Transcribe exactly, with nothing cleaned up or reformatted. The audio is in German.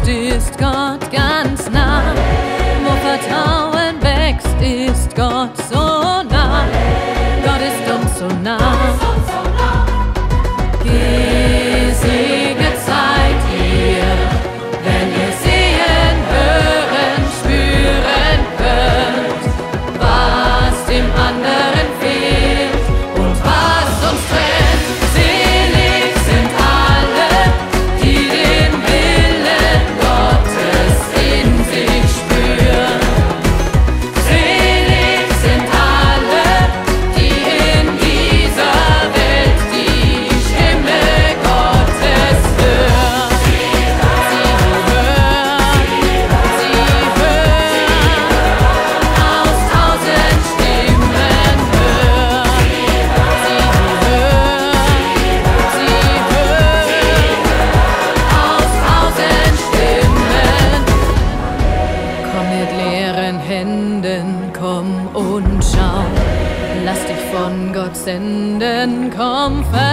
suchst, ist Gott ganz nah. Wo Vertrauen wächst, ist Gott so nah. Gott ist uns so nah. Gesegnet seid ihr, wenn ihr sehen, hören, spüren könnt, was dem anderen fehlt und was uns trennt. Selig sind alle, die den Willen Gottes in sich spüren. Selig sind alle, die in dieser Welt die Stimme Gottes hören. Sie hören, sie hören, aus tausend Stimmen hören. Sie hören, sie hören, aus tausend Stimmen. Komm mit leeren Händen, komm und schau. Lass dich von Gott senden, komm,